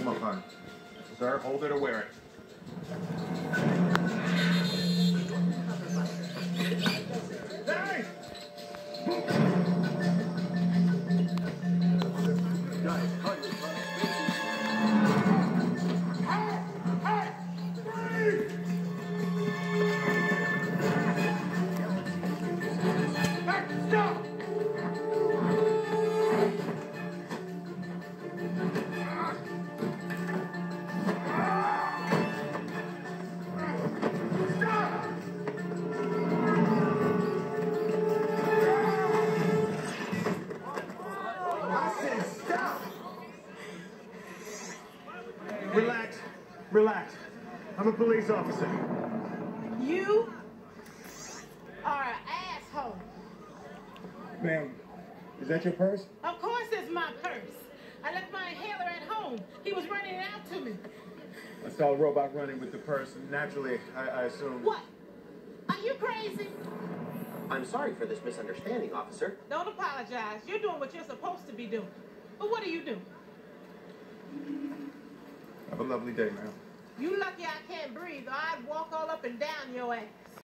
Come on, hon. Sir, hold it or wear it. Hey! Guys, stop! Relax. Relax. I'm a police officer. You are an asshole. Ma'am, is that your purse? Of course it's my purse. I left my inhaler at home. He was running it out to me. I saw a robot running with the purse. Naturally, I assumed... What? Are you crazy? I'm sorry for this misunderstanding, officer. Don't apologize. You're doing what you're supposed to be doing. But what do you do? Have a lovely day, ma'am. You lucky I can't breathe, or I'd walk all up and down your ass.